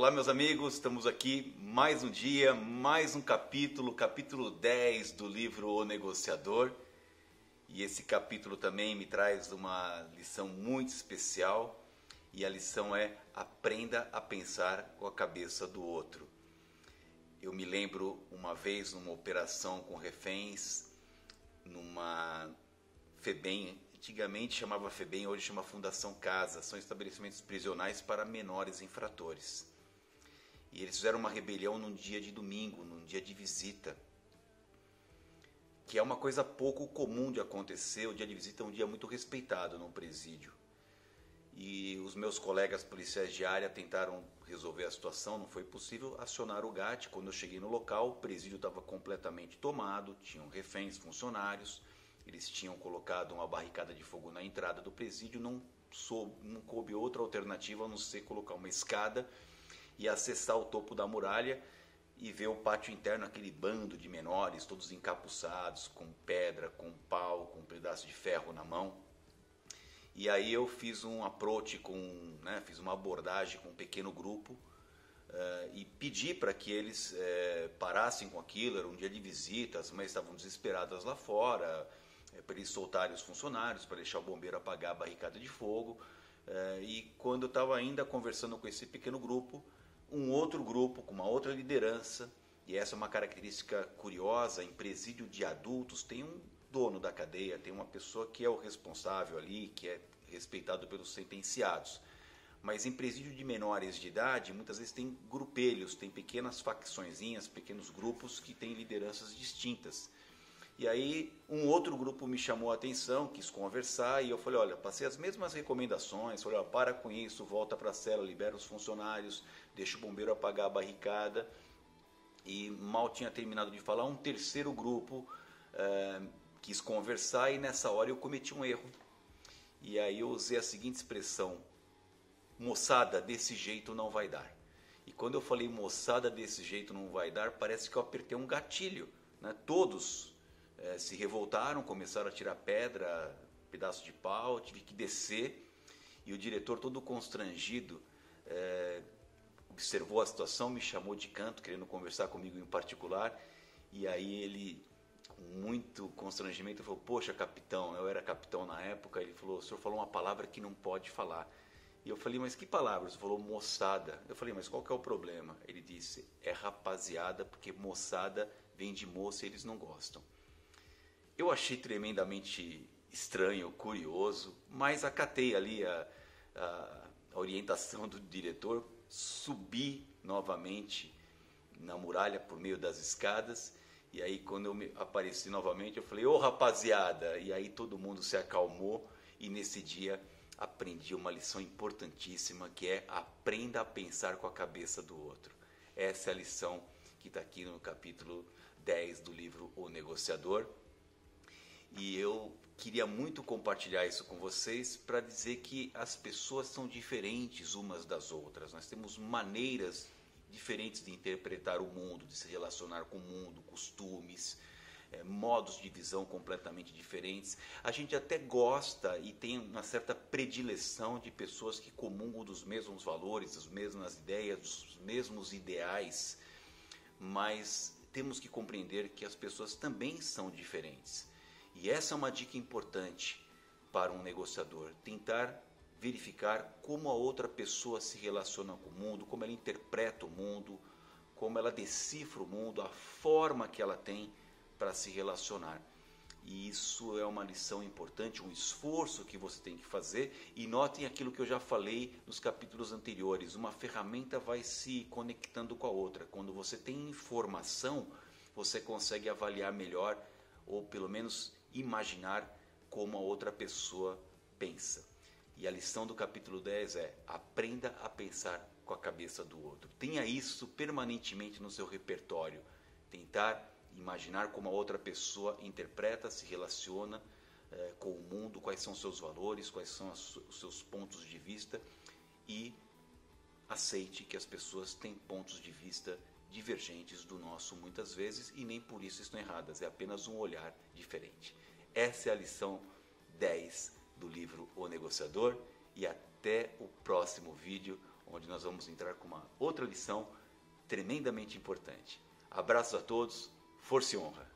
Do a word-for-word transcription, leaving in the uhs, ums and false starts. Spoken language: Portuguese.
Olá, meus amigos, estamos aqui mais um dia, mais um capítulo, capítulo dez do livro O Negociador. E esse capítulo também me traz uma lição muito especial, e a lição é: aprenda a pensar com a cabeça do outro. Eu me lembro uma vez numa operação com reféns, numa FEBEM, antigamente chamava FEBEM, hoje chama Fundação Casa, são estabelecimentos prisionais para menores infratores. E eles fizeram uma rebelião num dia de domingo, num dia de visita, que é uma coisa pouco comum de acontecer. O dia de visita é um dia muito respeitado num presídio. E os meus colegas policiais de área tentaram resolver a situação, não foi possível, acionar o GAT. Quando eu cheguei no local, o presídio estava completamente tomado, tinham reféns, funcionários, eles tinham colocado uma barricada de fogo na entrada do presídio, não, soube, não coube outra alternativa a não ser colocar uma escada e acessar o topo da muralha e ver o pátio interno, aquele bando de menores, todos encapuçados, com pedra, com pau, com um pedaço de ferro na mão. E aí eu fiz um approach, com, né, fiz uma abordagem com um pequeno grupo uh, e pedi para que eles uh, parassem com aquilo. Era um dia de visitas, mas estavam desesperadas lá fora, uh, para eles soltarem os funcionários, para deixar o bombeiro apagar a barricada de fogo. Uh, e quando eu estava ainda conversando com esse pequeno grupo, um outro grupo com uma outra liderança, e essa é uma característica curiosa: em presídio de adultos tem um dono da cadeia, tem uma pessoa que é o responsável ali, que é respeitado pelos sentenciados. Mas em presídio de menores de idade, muitas vezes tem grupelhos, tem pequenas facçõezinhas, pequenos grupos que têm lideranças distintas. E aí um outro grupo me chamou a atenção, quis conversar, e eu falei: olha, passei as mesmas recomendações, falei: olha, para com isso, volta para a cela, libera os funcionários, deixa o bombeiro apagar a barricada. E mal tinha terminado de falar, um terceiro grupo eh, quis conversar, e nessa hora eu cometi um erro. E aí eu usei a seguinte expressão: moçada, desse jeito não vai dar. E quando eu falei moçada, desse jeito não vai dar, parece que eu apertei um gatilho, né? Todos eh, se revoltaram, começaram a tirar pedra, pedaço de pau, tive que descer. E o diretor, todo constrangido, eh, observou a situação, me chamou de canto, querendo conversar comigo em particular. E aí ele, com muito constrangimento, falou: poxa, capitão, eu era capitão na época. Ele falou: o senhor falou uma palavra que não pode falar. E eu falei: mas que palavra? Ele falou: moçada. Eu falei: mas qual que é o problema? Ele disse: é rapaziada, porque moçada vem de moça e eles não gostam. Eu achei tremendamente estranho, curioso, mas acatei ali a, a, a orientação do diretor, subi novamente na muralha por meio das escadas. E aí quando eu me apareci novamente, eu falei: ô rapaziada. E aí todo mundo se acalmou, e nesse dia aprendi uma lição importantíssima, que é: aprenda a pensar com a cabeça do outro. Essa é a lição que está aqui no capítulo dez do livro O Negociador. E eu queria muito compartilhar isso com vocês, para dizer que as pessoas são diferentes umas das outras. Nós temos maneiras diferentes de interpretar o mundo, de se relacionar com o mundo, costumes, é, modos de visão completamente diferentes. A gente até gosta e tem uma certa predileção de pessoas que comungam dos mesmos valores, das mesmas ideias, dos mesmos ideais, mas temos que compreender que as pessoas também são diferentes. E essa é uma dica importante para um negociador: tentar verificar como a outra pessoa se relaciona com o mundo, como ela interpreta o mundo, como ela decifra o mundo, a forma que ela tem para se relacionar. E isso é uma lição importante, um esforço que você tem que fazer. E notem aquilo que eu já falei nos capítulos anteriores: uma ferramenta vai se conectando com a outra. Quando você tem informação, você consegue avaliar melhor, ou pelo menos imaginar como a outra pessoa pensa. E a lição do capítulo dez é: aprenda a pensar com a cabeça do outro. Tenha isso permanentemente no seu repertório. Tentar imaginar como a outra pessoa interpreta, se relaciona eh, com o mundo, quais são os seus valores, quais são as, os seus pontos de vista, e aceite que as pessoas têm pontos de vista divergentes do nosso muitas vezes, e nem por isso estão erradas, é apenas um olhar diferente. Essa é a lição dez do livro O Negociador, e até o próximo vídeo. onde nós vamos entrar com uma outra lição tremendamente importante. Abraços a todos, força e honra!